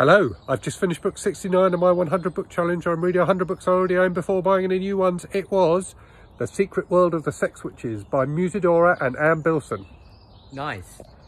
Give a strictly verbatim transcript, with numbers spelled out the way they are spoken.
Hello, I've just finished book sixty-nine of my one hundred book challenge. I'm reading one hundred books I already owned before buying any new ones. It was The Secret World of the Sex Witches by Musidora and Billson. Nice.